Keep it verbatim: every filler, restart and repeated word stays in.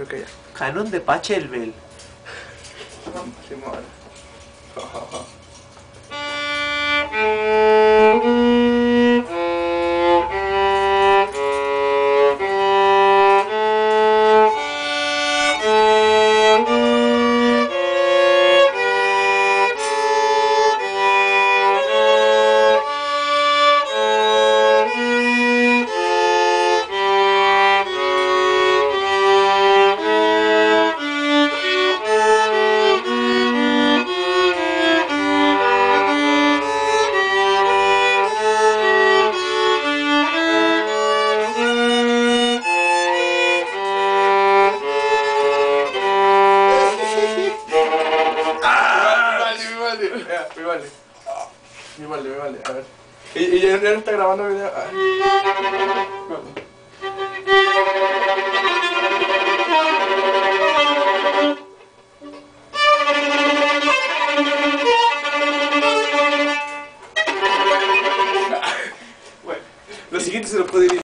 creo que ya. Canon de Pachelbel. Simón. Me vale, me vale, me vale, a ver. Y, y ya no está grabando video. Ay. Me vale. Bueno, lo siguiente se lo puede ir.